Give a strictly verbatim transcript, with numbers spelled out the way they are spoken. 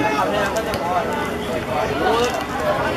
ทำให้เราก็จะพอรู้